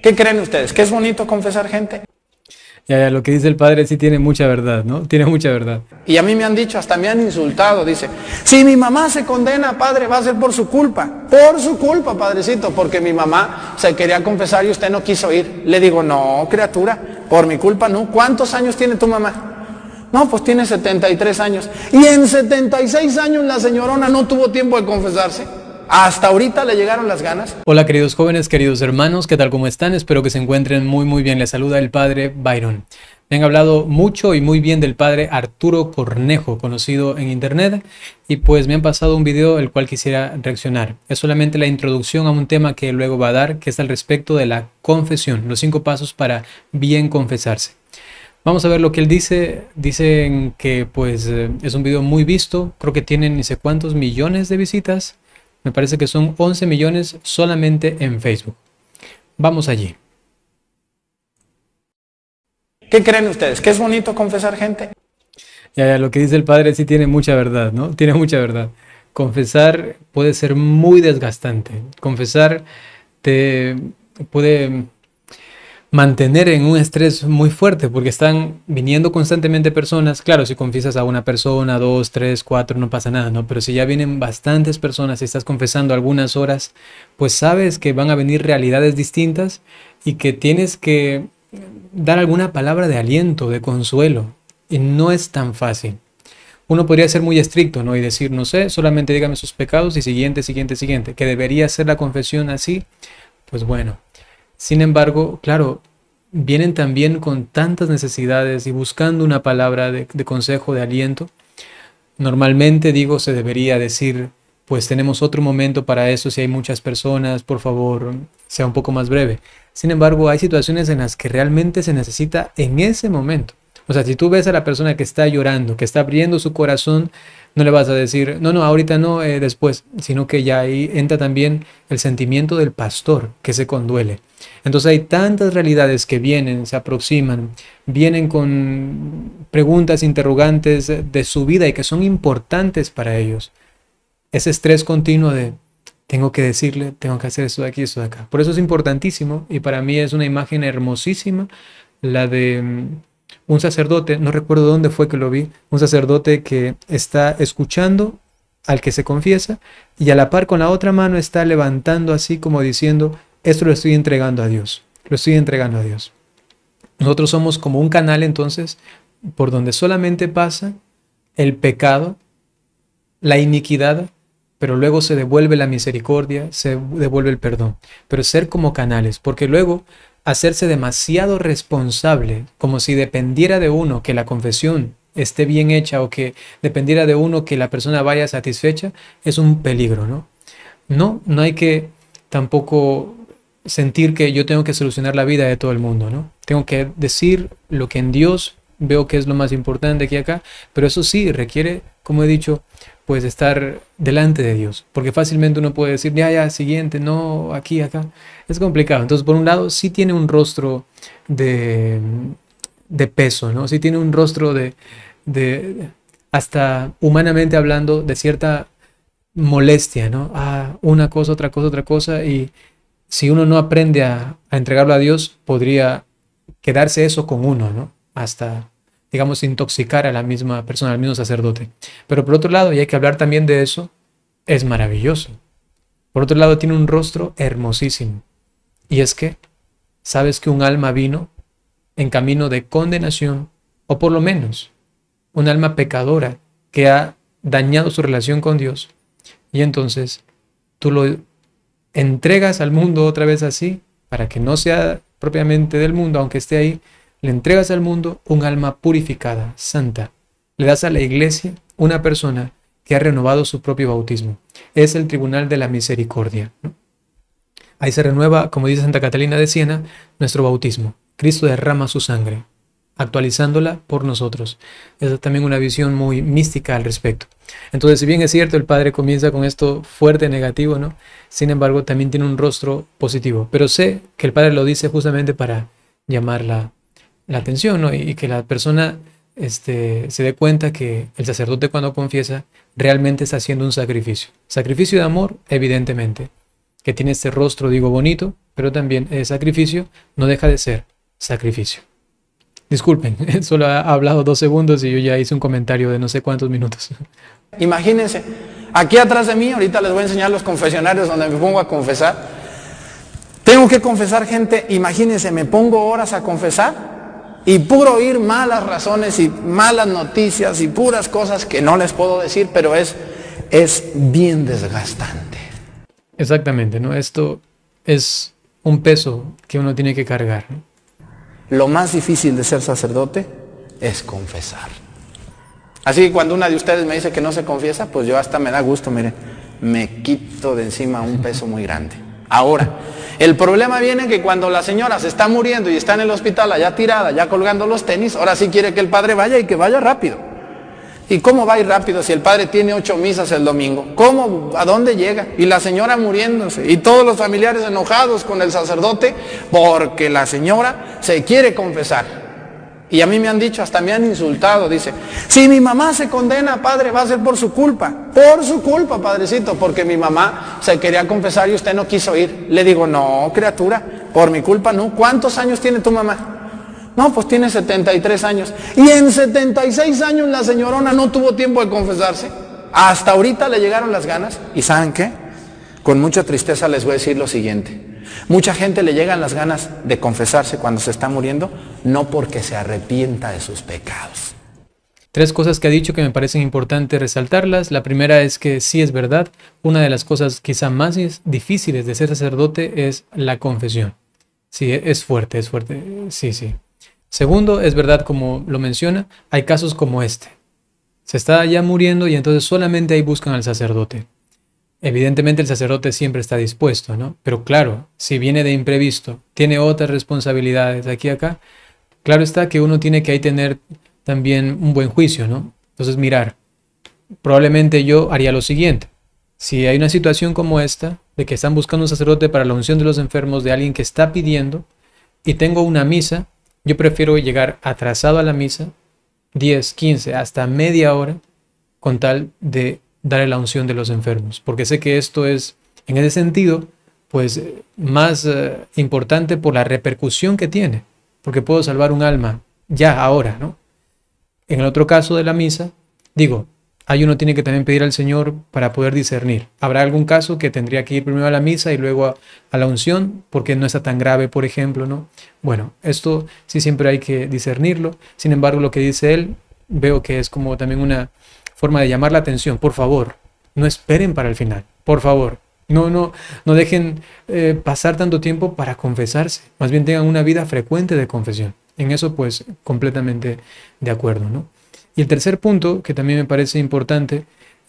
¿Qué creen ustedes? ¿Que es bonito confesar gente? Ya, lo que dice el padre sí tiene mucha verdad, ¿no? Tiene mucha verdad. Y a mí me han dicho, hasta me han insultado, dice, si mi mamá se condena, padre, va a ser por su culpa, padrecito, porque mi mamá se quería confesar y usted no quiso ir. Le digo, no, criatura, por mi culpa no. ¿Cuántos años tiene tu mamá? No, pues tiene 73 años. Y en 76 años la señorona no tuvo tiempo de confesarse. Hasta ahorita le llegaron las ganas. Hola queridos jóvenes, queridos hermanos, ¿qué tal? ¿Cómo están? Espero que se encuentren muy bien. Les saluda el padre Byron. Me han hablado mucho y muy bien del padre Arturo Cornejo, conocido en internet, y pues me han pasado un video el cual quisiera reaccionar. Es solamente la introducción a un tema que luego va a dar, que es al respecto de la confesión, los 5 pasos para bien confesarse. Vamos a ver lo que él dice. Dicen que pues es un video muy visto, creo que tienen ni sé cuántos millones de visitas. Me parece que son 11 millones solamente en Facebook. Vamos allí. ¿Qué creen ustedes? ¿Que es bonito confesar gente? Ya, lo que dice el padre sí tiene mucha verdad, ¿no? Tiene mucha verdad. Confesar puede ser muy desgastante. Confesar te puede mantener en un estrés muy fuerte porque están viniendo constantemente personas. Claro, si confiesas a una persona, 2, 3, 4, no pasa nada, ¿no? Pero si ya vienen bastantes personas y estás confesando algunas horas, pues sabes que van a venir realidades distintas y que tienes que dar alguna palabra de aliento, de consuelo. Y no es tan fácil. Uno podría ser muy estricto, ¿no? Y decir, no sé, solamente dígame sus pecados y siguiente, que debería ser la confesión así. Pues bueno. Sin embargo, claro, vienen también con tantas necesidades y buscando una palabra de consejo, de aliento. Normalmente digo, se debería decir, pues tenemos otro momento para eso, si hay muchas personas, por favor, sea un poco más breve. Sin embargo, hay situaciones en las que realmente se necesita en ese momento. O sea, si tú ves a la persona que está llorando, que está abriendo su corazón, no le vas a decir, no, ahorita no, después, sino que ya ahí entra también el sentimiento del pastor que se conduele. Entonces hay tantas realidades que vienen, se aproximan, vienen con preguntas, interrogantes de su vida y que son importantes para ellos. Ese estrés continuo de, tengo que decirle, tengo que hacer esto de aquí, esto de acá. Por eso es importantísimo y para mí es una imagen hermosísima la de un sacerdote, no recuerdo dónde fue que lo vi, un sacerdote que está escuchando al que se confiesa y a la par con la otra mano está levantando así como diciendo, esto lo estoy entregando a Dios, lo estoy entregando a Dios. Nosotros somos como un canal entonces por donde solamente pasa el pecado, la iniquidad, pero luego se devuelve la misericordia, se devuelve el perdón. Pero ser como canales, porque luego hacerse demasiado responsable, como si dependiera de uno que la confesión esté bien hecha o que dependiera de uno que la persona vaya satisfecha, es un peligro, ¿no? No hay que tampoco sentir que yo tengo que solucionar la vida de todo el mundo, ¿no? Tengo que decir lo que en Dios veo que es lo más importante aquí y acá, pero eso sí requiere, como he dicho, pues estar delante de Dios, porque fácilmente uno puede decir, ya, siguiente, no, aquí, acá, es complicado. Entonces, por un lado, sí tiene un rostro de peso, ¿no? Sí tiene un rostro de hasta humanamente hablando, de cierta molestia, ¿no? Una cosa, otra cosa, otra cosa, y si uno no aprende a entregarlo a Dios, podría quedarse eso con uno, ¿no? Hasta, digamos, intoxicar a la misma persona, al mismo sacerdote. Pero por otro lado, y hay que hablar también de eso, es maravilloso. Por otro lado, tiene un rostro hermosísimo. Y es que, sabes que un alma vino en camino de condenación, o por lo menos, un alma pecadora que ha dañado su relación con Dios. Y entonces, tú lo entregas al mundo otra vez así, para que no sea propiamente del mundo, aunque esté ahí, le entregas al mundo un alma purificada, santa. Le das a la iglesia una persona que ha renovado su propio bautismo. Es el tribunal de la misericordia, ¿no? Ahí se renueva, como dice Santa Catalina de Siena, nuestro bautismo. Cristo derrama su sangre, actualizándola por nosotros. Esa es también una visión muy mística al respecto. Entonces, si bien es cierto, el padre comienza con esto fuerte, negativo, ¿no? Sin embargo, también tiene un rostro positivo. Pero sé que el padre lo dice justamente para llamar la atención, ¿no? Y que la persona se dé cuenta que el sacerdote cuando confiesa realmente está haciendo un sacrificio. Sacrificio de amor, evidentemente. que tiene este rostro, digo, bonito, pero también es sacrificio, no deja de ser sacrificio. Disculpen, solo ha hablado 2 segundos y yo ya hice un comentario de no sé cuántos minutos. Imagínense, aquí atrás de mí, ahorita les voy a enseñar los confesionarios donde me pongo a confesar. Tengo que confesar, gente, imagínense, me pongo horas a confesar y puro oír malas razones y malas noticias y puras cosas que no les puedo decir, pero es bien desgastante. Exactamente, ¿no? Esto es un peso que uno tiene que cargar, ¿no? Lo más difícil de ser sacerdote es confesar. Así que cuando una de ustedes me dice que no se confiesa, pues yo hasta me da gusto, miren, me quito de encima un peso muy grande. Ahora, el problema viene que cuando la señora se está muriendo y está en el hospital allá tirada, ya colgando los tenis, ahora sí quiere que el padre vaya y que vaya rápido. ¿Y cómo va a ir rápido si el padre tiene 8 misas el domingo? ¿Cómo? ¿A dónde llega? Y la señora muriéndose. Y todos los familiares enojados con el sacerdote porque la señora se quiere confesar. Y a mí me han dicho, hasta me han insultado, dice, si mi mamá se condena, padre, va a ser por su culpa. Por su culpa, padrecito, porque mi mamá se quería confesar y usted no quiso ir. Le digo, no, criatura, por mi culpa no. ¿Cuántos años tiene tu mamá? No, pues tiene 73 años. Y en 76 años la señorona no tuvo tiempo de confesarse. Hasta ahorita le llegaron las ganas. ¿Y saben qué? Con mucha tristeza les voy a decir lo siguiente. Mucha gente le llegan las ganas de confesarse cuando se está muriendo, no porque se arrepienta de sus pecados. 3 cosas que ha dicho que me parecen importantes resaltarlas. La primera es que sí es verdad. Una de las cosas quizá más difíciles de ser sacerdote es la confesión. Sí, es fuerte, sí, sí. Segundo, es verdad, como lo menciona, hay casos como este. Se está ya muriendo y entonces solamente ahí buscan al sacerdote. Evidentemente el sacerdote siempre está dispuesto, ¿no? Pero claro, si viene de imprevisto, tiene otras responsabilidades aquí y acá, claro está que uno tiene que ahí tener también un buen juicio, ¿no? Entonces mirar, probablemente yo haría lo siguiente. Si hay una situación como esta, de que están buscando un sacerdote para la unción de los enfermos, de alguien que está pidiendo, y tengo una misa, yo prefiero llegar atrasado a la misa, 10, 15, hasta media hora, con tal de darle la unción de los enfermos. Porque sé que esto es, en ese sentido, pues más importante por la repercusión que tiene. Porque puedo salvar un alma ya, ahora, ¿no? En el otro caso de la misa, digo, ahí uno tiene que también pedir al Señor para poder discernir. Habrá algún caso que tendría que ir primero a la misa y luego a la unción, porque no está tan grave, por ejemplo, ¿no? Bueno, esto sí siempre hay que discernirlo. Sin embargo, lo que dice él, veo que es como también una forma de llamar la atención. Por favor, no esperen para el final. Por favor, no dejen pasar tanto tiempo para confesarse. Más bien tengan una vida frecuente de confesión. En eso, pues, completamente de acuerdo, ¿no? Y el tercer punto, que también me parece importante,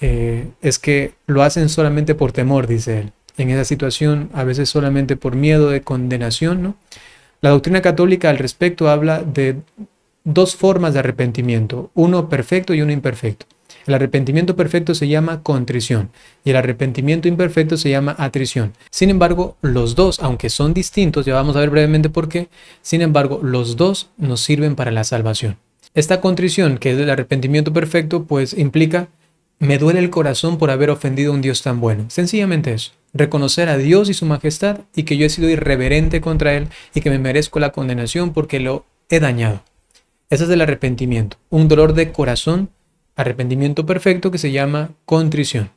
es que lo hacen solamente por temor, dice él. En esa situación, a veces solamente por miedo de condenación, ¿no? La doctrina católica al respecto habla de 2 formas de arrepentimiento, uno perfecto y uno imperfecto. El arrepentimiento perfecto se llama contrición y el arrepentimiento imperfecto se llama atrición. Sin embargo, los dos, aunque son distintos, ya vamos a ver brevemente por qué, sin embargo, los dos nos sirven para la salvación. Esta contrición, que es el arrepentimiento perfecto, pues implica, me duele el corazón por haber ofendido a un Dios tan bueno. Sencillamente eso, reconocer a Dios y su majestad y que yo he sido irreverente contra Él y que me merezco la condenación porque lo he dañado. Ese es el arrepentimiento, un dolor de corazón, arrepentimiento perfecto que se llama contrición.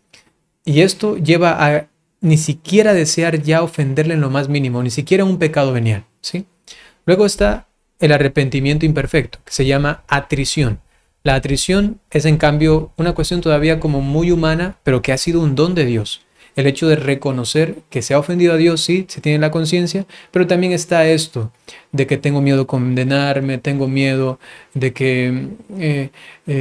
Y esto lleva a ni siquiera desear ya ofenderle en lo más mínimo, ni siquiera un pecado venial, ¿sí? Luego está el arrepentimiento imperfecto, que se llama atrición. La atrición es, en cambio, una cuestión todavía como muy humana, pero que ha sido un don de Dios. El hecho de reconocer que se ha ofendido a Dios, sí, se tiene la conciencia, pero también está esto, de que tengo miedo de condenarme, tengo miedo de que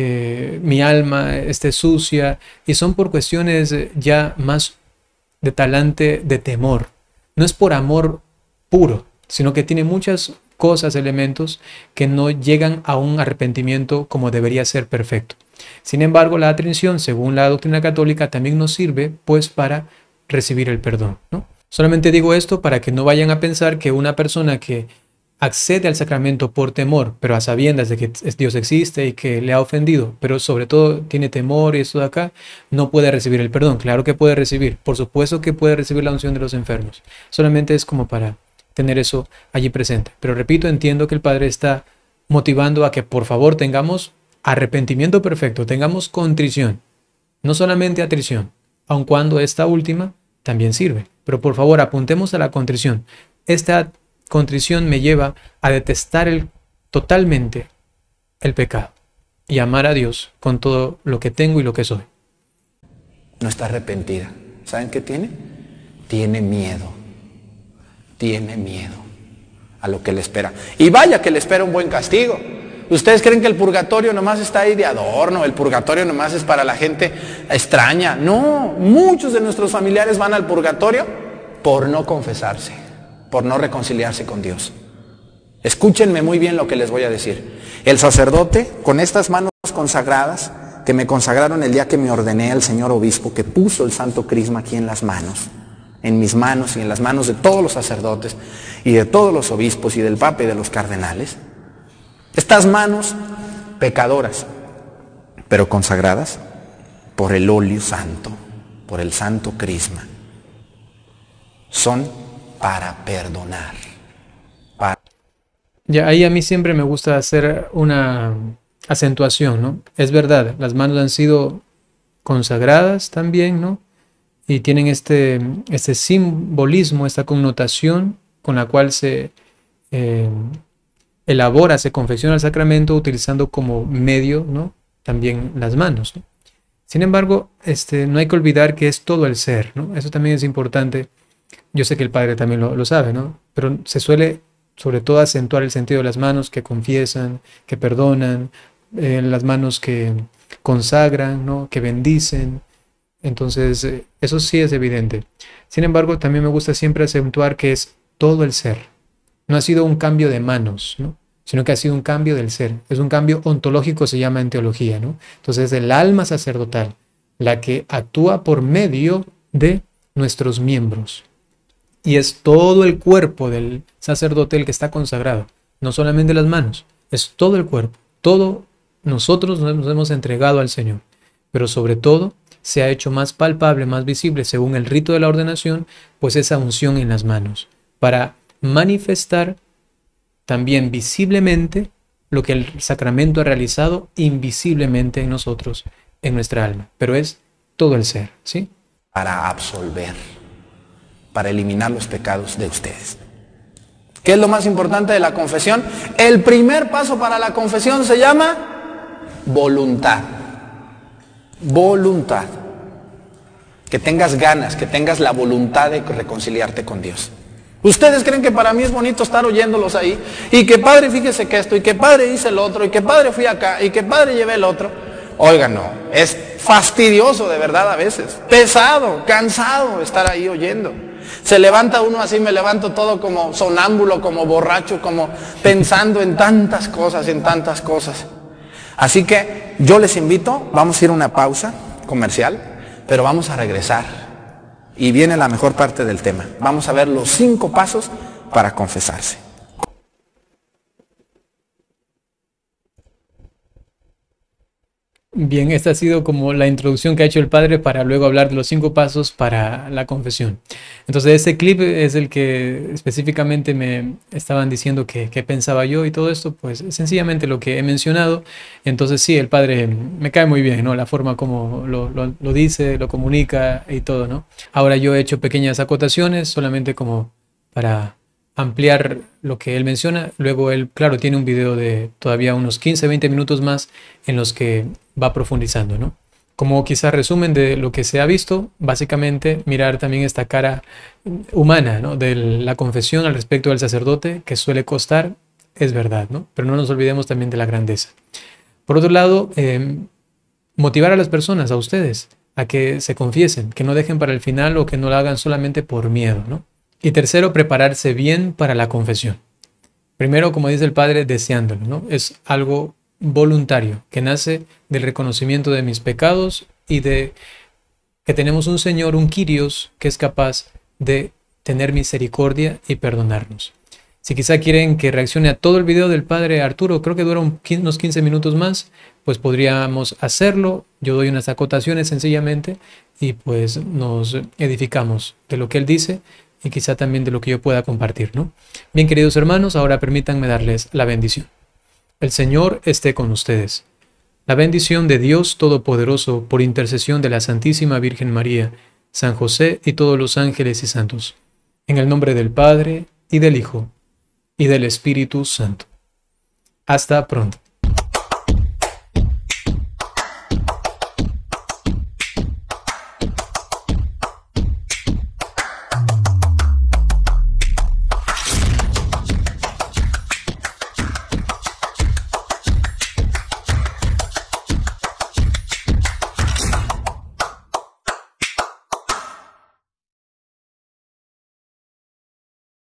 mi alma esté sucia, y son por cuestiones ya más de talante de temor. No es por amor puro, sino que tiene muchas cosas, elementos que no llegan a un arrepentimiento como debería ser perfecto. Sin embargo, la atrición, según la doctrina católica, también nos sirve pues para recibir el perdón, ¿no? Solamente digo esto para que no vayan a pensar que una persona que accede al sacramento por temor, pero a sabiendas de que Dios existe y que le ha ofendido, pero sobre todo tiene temor y esto de acá, no puede recibir el perdón. Claro que puede recibir, por supuesto que puede recibir la unción de los enfermos. Solamente es como para tener eso allí presente. Pero repito, entiendo que el Padre está motivando a que por favor tengamos arrepentimiento perfecto, tengamos contrición, no solamente atrición, aun cuando esta última también sirve. Pero por favor apuntemos a la contrición. Esta contrición me lleva a detestar totalmente el pecado y amar a Dios con todo lo que tengo y lo que soy. No está arrepentida. ¿Saben qué tiene? Tiene miedo. Tiene miedo a lo que le espera. Y vaya que le espera un buen castigo. ¿Ustedes creen que el purgatorio nomás está ahí de adorno? El purgatorio nomás es para la gente extraña. No, muchos de nuestros familiares van al purgatorio por no confesarse, por no reconciliarse con Dios. Escúchenme muy bien lo que les voy a decir. El sacerdote, con estas manos consagradas, que me consagraron el día que me ordené al señor obispo, que puso el santo crisma aquí en las manos, en mis manos y en las manos de todos los sacerdotes y de todos los obispos y del papa y de los cardenales, estas manos pecadoras, pero consagradas por el óleo santo, por el santo crisma, son para perdonar. Ya ahí a mí siempre me gusta hacer una acentuación, ¿no? Es verdad, las manos han sido consagradas también, ¿no? Y tienen este simbolismo, esta connotación con la cual se elabora, se confecciona el sacramento utilizando como medio, ¿no? También las manos, ¿no? Sin embargo, no hay que olvidar que es todo el ser, ¿no? Eso también es importante. Yo sé que el Padre también lo sabe, ¿no? Pero se suele sobre todo acentuar el sentido de las manos que confiesan, que perdonan, las manos que consagran, ¿no? Que bendicen. Entonces, eso sí es evidente. Sin embargo, también me gusta siempre acentuar que es todo el ser. No ha sido un cambio de manos, ¿no? Sino que ha sido un cambio del ser. Es un cambio ontológico, se llama en teología, ¿no? Entonces, es el alma sacerdotal la que actúa por medio de nuestros miembros. Y es todo el cuerpo del sacerdote el que está consagrado. No solamente las manos, es todo el cuerpo. Todo nosotros nos hemos entregado al Señor. Pero sobre todo, se ha hecho más palpable, más visible, según el rito de la ordenación, pues esa unción en las manos, para manifestar también visiblemente lo que el sacramento ha realizado invisiblemente en nosotros, en nuestra alma. Pero es todo el ser, ¿sí? Para absolver, para eliminar los pecados de ustedes. ¿Qué es lo más importante de la confesión? El primer paso para la confesión se llama voluntad. Voluntad. Que tengas ganas, que tengas la voluntad de reconciliarte con Dios. ¿Ustedes creen que para mí es bonito estar oyéndolos ahí? Y que padre, fíjese que esto, y que padre hice el otro, y que padre fui acá, y que padre llevé el otro. Oigan, no, es fastidioso de verdad a veces. Pesado, cansado estar ahí oyendo. Se levanta uno así, me levanto todo como sonámbulo, como borracho, como pensando en tantas cosas, en tantas cosas. Así que yo les invito, vamos a ir a una pausa comercial, pero vamos a regresar. Y viene la mejor parte del tema. Vamos a ver los 5 pasos para confesarse. Bien, esta ha sido como la introducción que ha hecho el Padre para luego hablar de los 5 pasos para la confesión. Entonces, este clip es el que específicamente me estaban diciendo que pensaba yo y todo esto, pues sencillamente lo que he mencionado. Entonces, sí, el Padre me cae muy bien, ¿no? La forma como lo dice, lo comunica y todo, ¿no? Ahora yo he hecho pequeñas acotaciones solamente como para ampliar lo que él menciona. Luego él, claro, tiene un video de todavía unos 15-20 minutos más en los que va profundizando, ¿no? Como quizás resumen de lo que se ha visto, básicamente mirar también esta cara humana, ¿no? De la confesión al respecto del sacerdote, que suele costar, es verdad, ¿no? Pero no nos olvidemos también de la grandeza. Por otro lado, motivar a las personas, a ustedes, a que se confiesen, que no dejen para el final o que no lo hagan solamente por miedo, ¿no? Y tercero, prepararse bien para la confesión. Primero, como dice el Padre, deseándolo, ¿no? Es algo voluntario, que nace del reconocimiento de mis pecados y de que tenemos un Señor, un Kyrios, que es capaz de tener misericordia y perdonarnos. Si quizá quieren que reaccione a todo el video del padre Arturo, creo que dura unos 15 minutos más, pues podríamos hacerlo. Yo doy unas acotaciones sencillamente y pues nos edificamos de lo que él dice y quizá también de lo que yo pueda compartir, ¿no? Bien, queridos hermanos, ahora permítanme darles la bendición. El Señor esté con ustedes. La bendición de Dios Todopoderoso, por intercesión de la Santísima Virgen María, San José y todos los ángeles y santos, en el nombre del Padre, y del Hijo, y del Espíritu Santo. Hasta pronto.